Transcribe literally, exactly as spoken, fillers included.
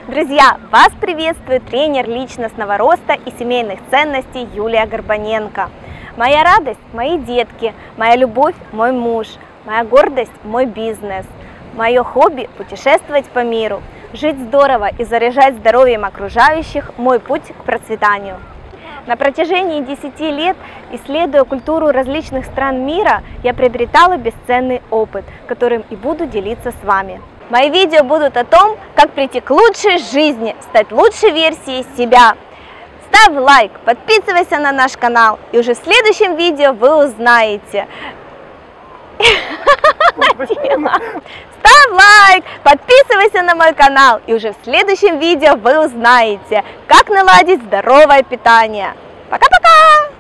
Друзья, вас приветствует тренер личностного роста и семейных ценностей Юлия Горбаненко. Моя радость – мои детки, моя любовь – мой муж, моя гордость – мой бизнес, мое хобби – путешествовать по миру, жить здорово и заряжать здоровьем окружающих – мой путь к процветанию. На протяжении десяти лет, исследуя культуру различных стран мира, я приобретала бесценный опыт, которым и буду делиться с вами. Мои видео будут о том, как прийти к лучшей жизни, стать лучшей версией себя. Ставь лайк, подписывайся на наш канал, и уже в следующем видео вы узнаете. Ставь лайк, подписывайся на мой канал, и уже в следующем видео вы узнаете, как наладить здоровое питание. Пока-пока!